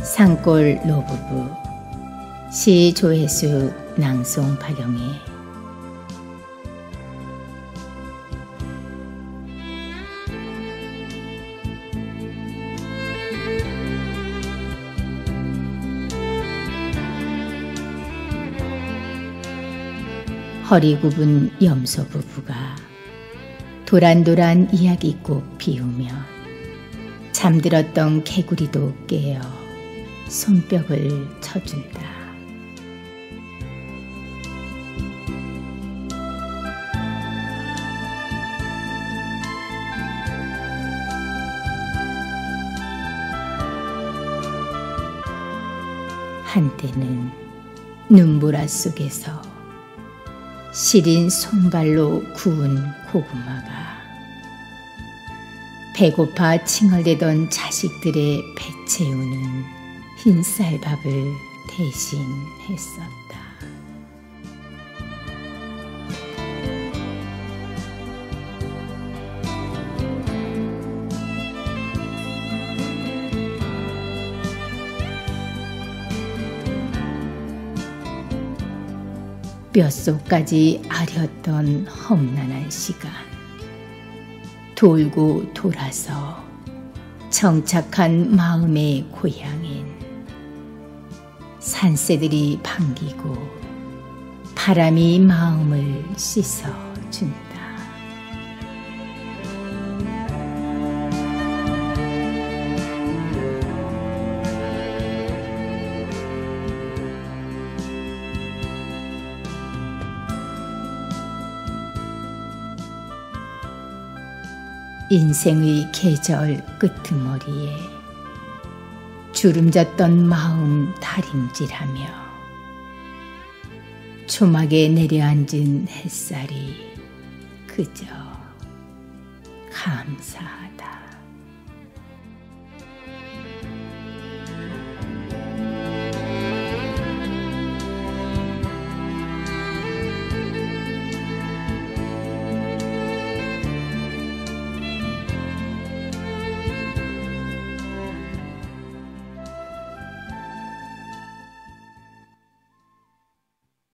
산골 노부부 시 조회수 낭송 박영애. 허리 굽은 염소 부부가 도란도란 이야기꽃 피우며 잠들었던 개구리도 깨어 손뼉을 쳐준다. 한때는 눈보라 속에서 시린 손발로 구운 고구마가 배고파 칭얼대던 자식들의 배 채우는 흰쌀밥을 대신했었다. 뼛속까지 아렸던 험난한 시간, 돌고 돌아서 정착한 마음의 고향인 산새들이 반기고 바람이 마음을 씻어준다. 인생의 계절 끄트머리에 주름졌던 마음 다림질하며 초막에 내려앉은 햇살이 그저 감사하다.